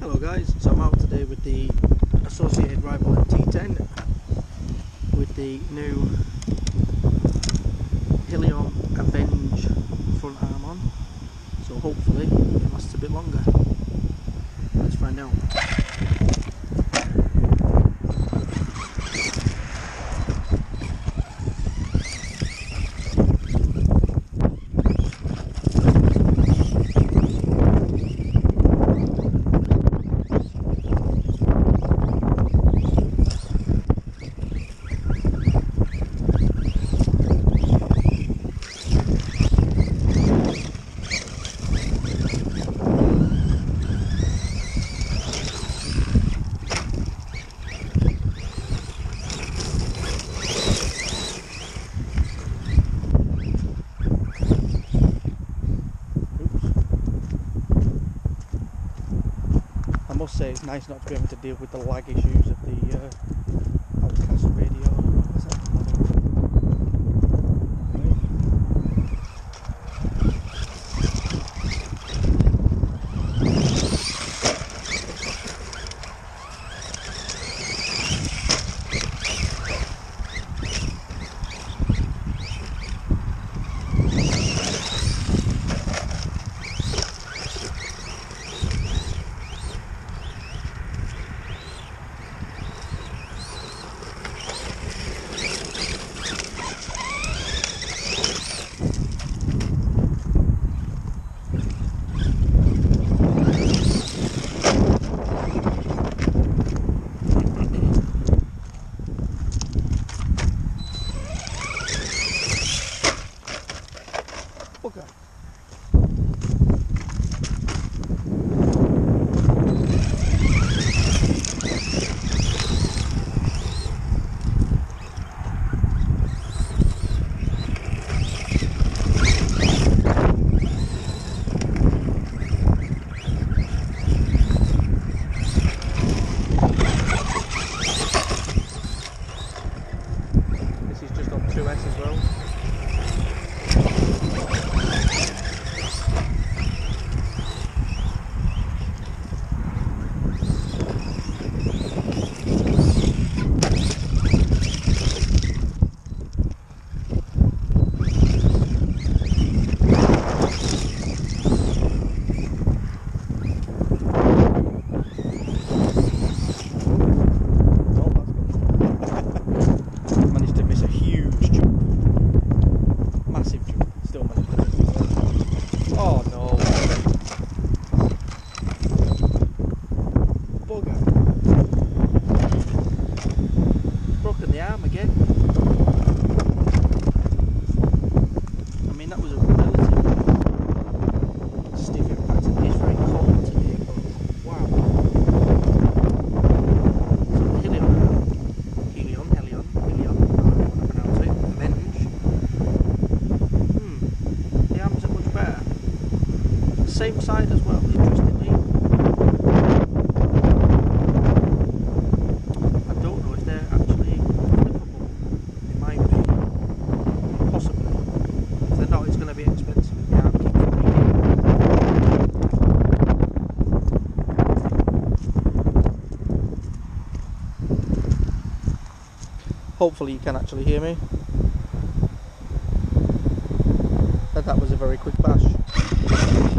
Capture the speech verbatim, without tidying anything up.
Hello guys, so I'm out today with the associated Rival M T ten with the new Helion Avenge front arm on, so hopefully it lasts a bit longer. Let's find out. I must say it's nice not to be able to deal with the lag issues of the uh, outcast radio. What's that Okay. This is just on two S as well. Oh no. Bugger. Broken the arm again. I mean, that was a relatively stiff impact. It is very cold today, but wow. So Helion, Helion, Helion, Helion, I don't know how to pronounce it, Avenge. Hmm, the arms are much better. Same side as well, interestingly. I don't know if they're actually flippable. They might be, possibly. If they're not, it's going to be expensive. Yeah, keep Hopefully you can actually hear me. But that was a very quick bash.